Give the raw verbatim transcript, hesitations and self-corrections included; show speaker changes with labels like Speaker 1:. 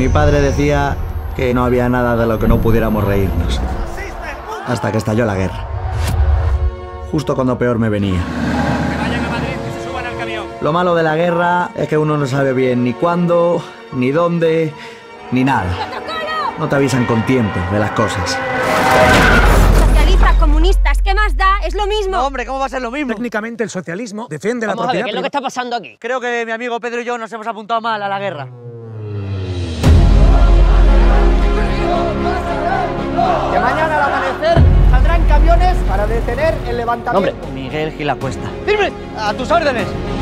Speaker 1: Mi padre decía que no había nada de lo que no pudiéramos reírnos. Hasta que estalló la guerra. Justo cuando peor me venía.
Speaker 2: Que vayan a Madrid, que se suban al camión.
Speaker 1: Lo malo de la guerra es que uno no sabe bien ni cuándo, ni dónde, ni nada. No te avisan con tiempo de las cosas.
Speaker 3: Socialistas, comunistas, ¿qué más da? Es lo mismo.
Speaker 4: No, hombre, ¿cómo va a ser lo mismo?
Speaker 5: Técnicamente el socialismo defiende
Speaker 4: Vamos
Speaker 5: la
Speaker 4: a ver,
Speaker 5: propiedad
Speaker 4: ¿qué es lo que
Speaker 5: privada.
Speaker 4: está pasando aquí? Creo que mi amigo Pedro y yo nos hemos apuntado mal a la guerra.
Speaker 6: Que mañana al amanecer saldrán camiones para detener el levantamiento.
Speaker 4: Hombre, Miguel Gilacuesta. ¡Firme! ¡A tus órdenes!